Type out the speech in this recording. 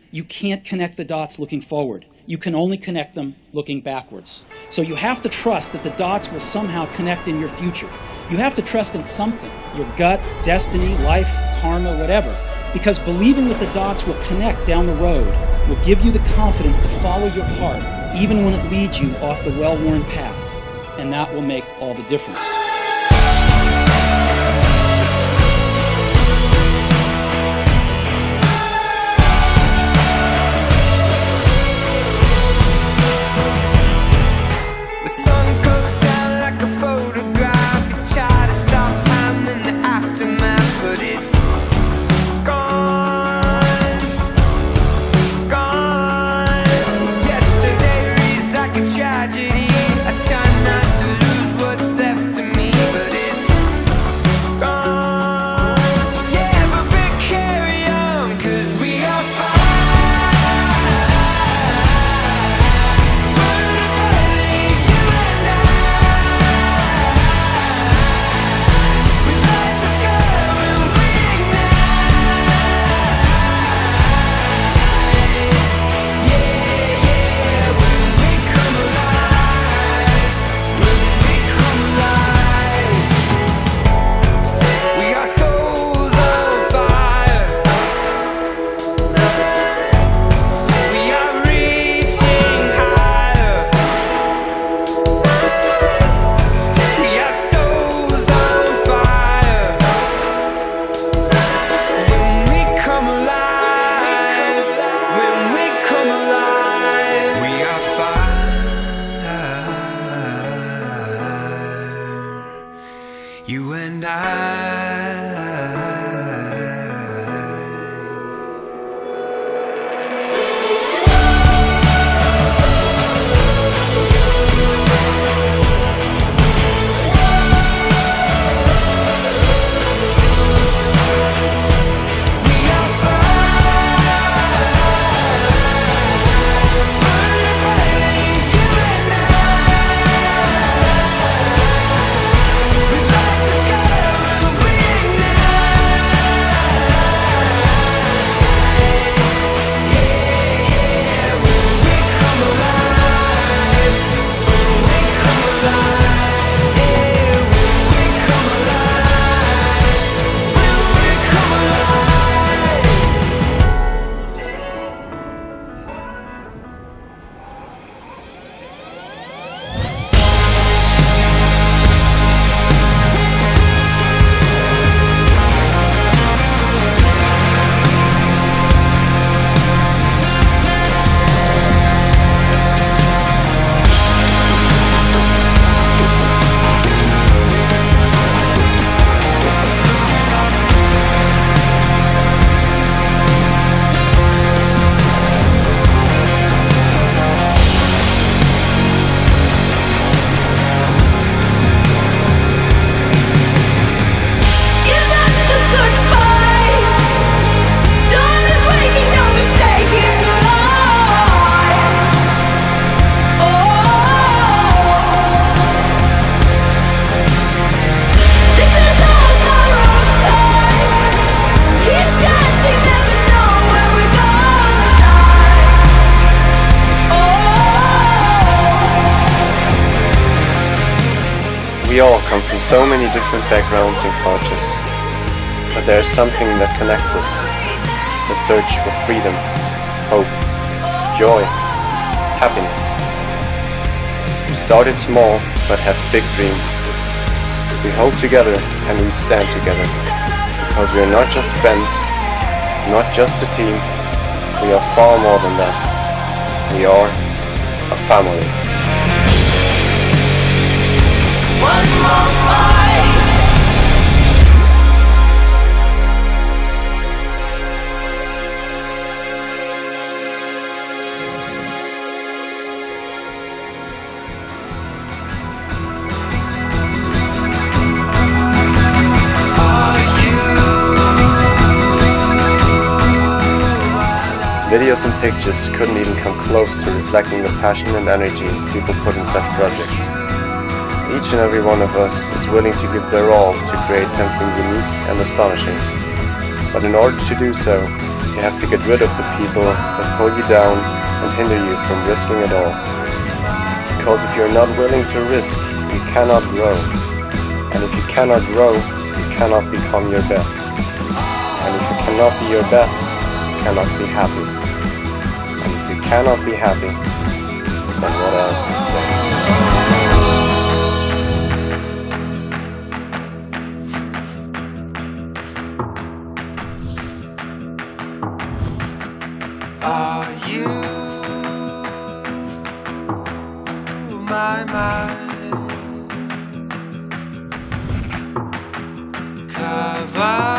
You can't connect the dots looking forward. You can only connect them looking backwards. So you have to trust that the dots will somehow connect in your future. You have to trust in something, your gut, destiny, life, karma, whatever. Because believing that the dots will connect down the road will give you the confidence to follow your heart, even when it leads you off the well-worn path. And that will make all the difference. You and I. We all come from so many different backgrounds and cultures, but there is something that connects us, the search for freedom, hope, joy, happiness. We started small, but have big dreams. We hold together and we stand together, because we are not just friends, not just a team, we are far more than that. We are a family. One more fight. Videos and pictures couldn't even come close to reflecting the passion and energy people put in such projects. Each and every one of us is willing to give their all to create something unique and astonishing. But in order to do so, You have to get rid of the people that pull you down and hinder you from risking it all. Because if you're not willing to risk, you cannot grow. And if you cannot grow, you cannot become your best. And if you cannot be your best, you cannot be happy. And if you cannot be happy, then what else is there? Are you my mind? Cover